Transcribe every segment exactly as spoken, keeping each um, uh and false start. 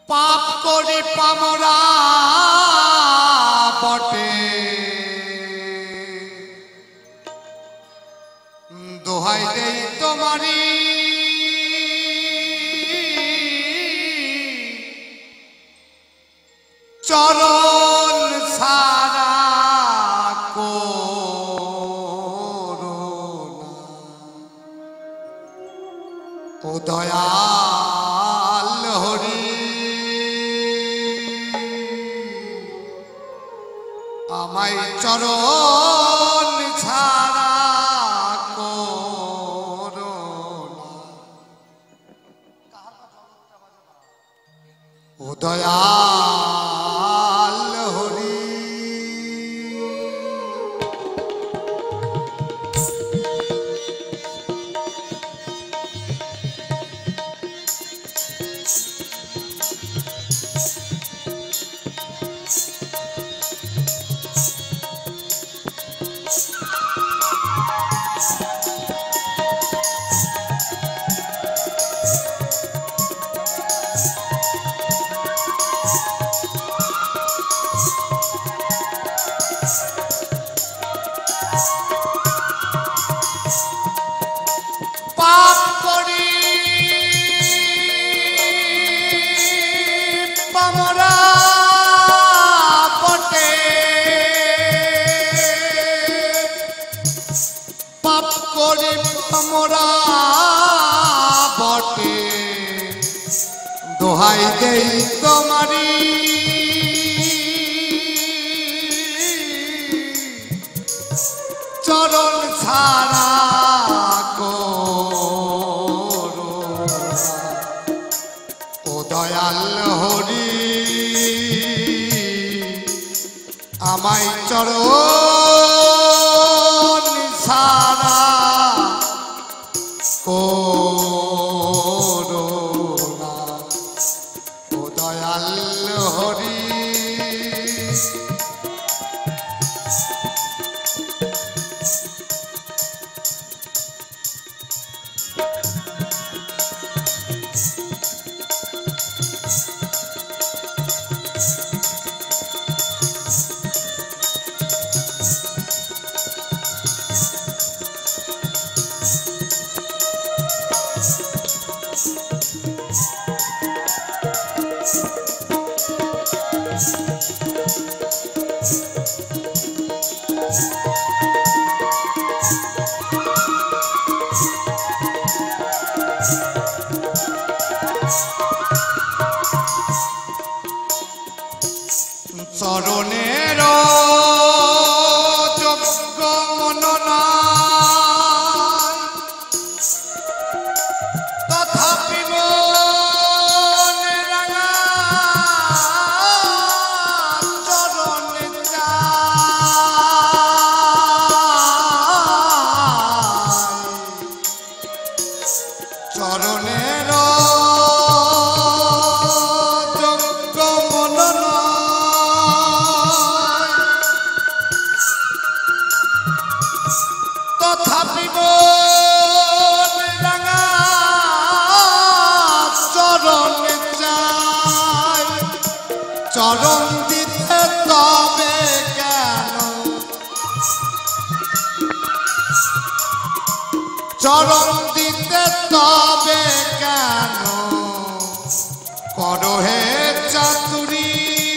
পাপ করি পামরা বটে দোহাই দেই তোমারি চরণ সারা করুণা ও দয়াল হরি আমায় চরণ ছাড়া করুণা ও দয়াল হরি পাপ করি পামরা বটে পাপ করি পামরা বটে দোহাই দেই তোমারি চরণ ছাড়া ও দয়াল হরি আমায় চরণ ছাড়া করুণা ও দয়াল হরি চরণের যোগ্য মননা তথাপি মনে রাঙা চরণে চাই চরণের যোগ্য মননা তথাপি মনে রাঙা চরণে চাই চরণ দিতে তবে কেন চরণ দিতে তবে কেন করো হে চাতুরী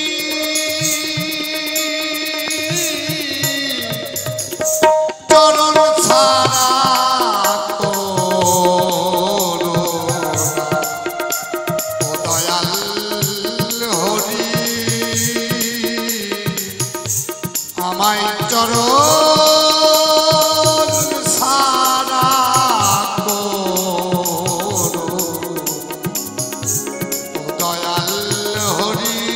চরণ ছাড়া করুণা ও দয়াল হরি আমায় চরণ ছাড়া করুণা ও দয়াল হরি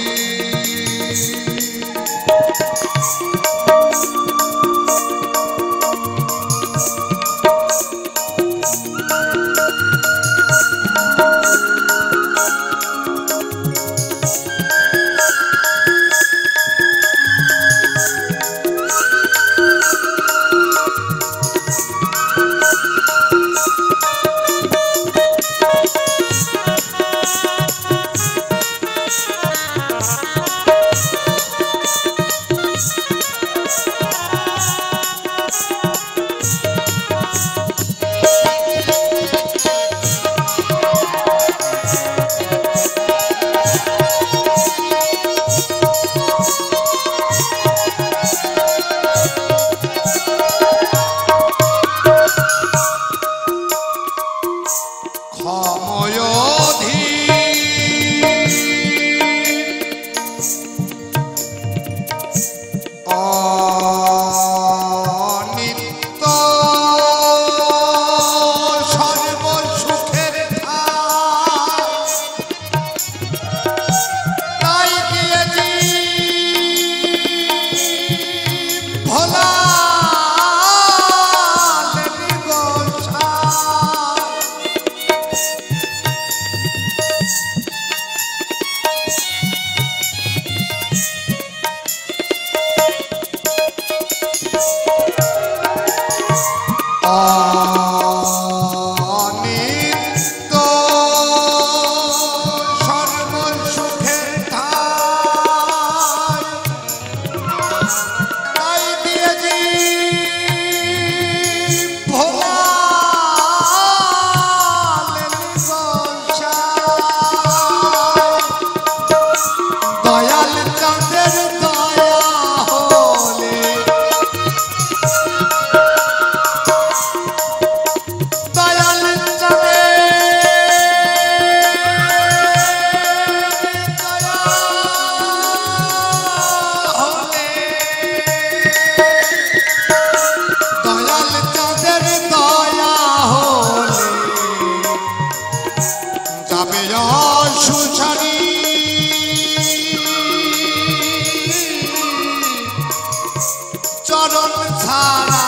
সারা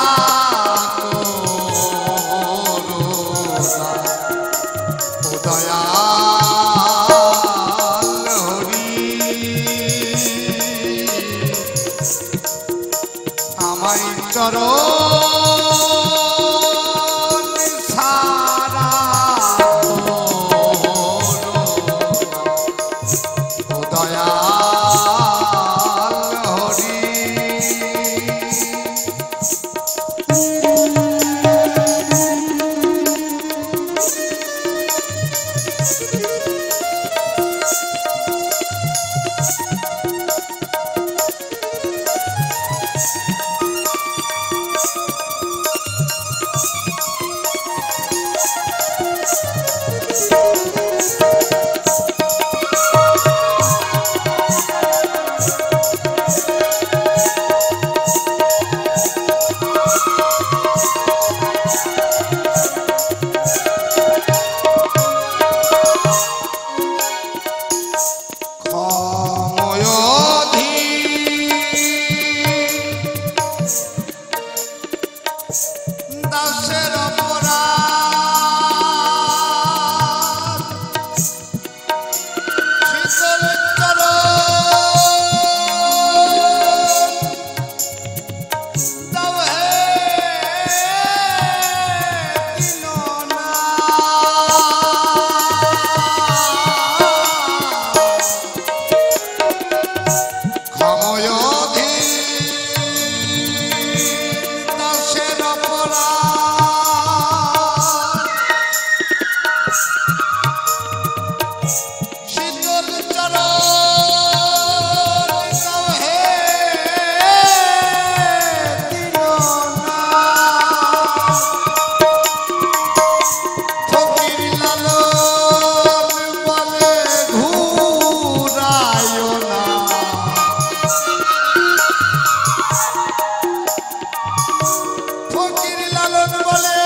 করুণা ও দয়াল হরি আমায় চরণ সারা করুণা ও দয়াল হরি দাসের অপরাধ শীতল চরণ দাও হে দীননা ক্ষময়োধি দাসের শীতল চরণ দাও হে দীননা ফকির লালন বলে ঘুরায় না ফকির লালন বলে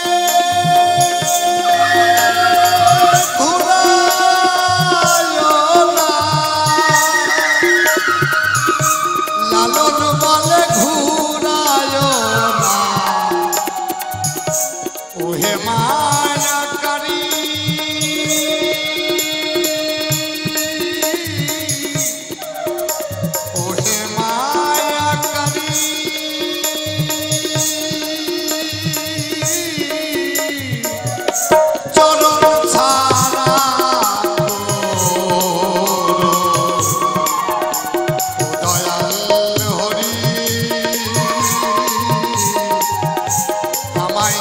লালন বলে ঘুরায় না ওহে মায়াকারী ওহে মায়াকারী চরণ ছাড়া দয়াল হরি আমায়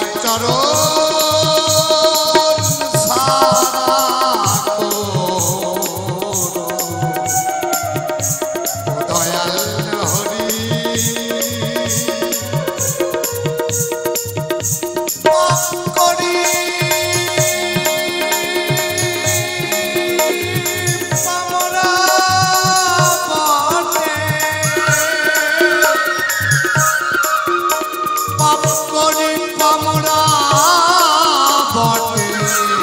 চরণ ছাড়া দয়াল হরি পাপ করি পামরা বটে পাপ করি পামরা বটে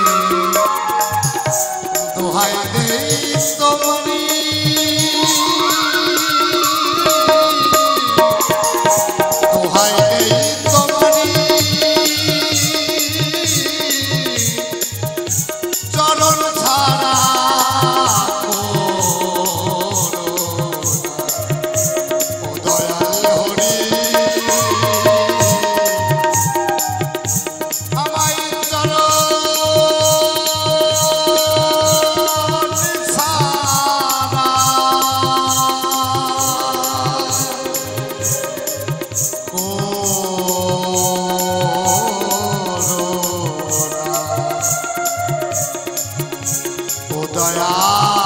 দোহাই দেই তোমরি দোহাই দেই তোমরি চরণ ছাড়া করুণা ও দয়াল হরি আমায় চরণ ছাড়া করুণা ও দয়াল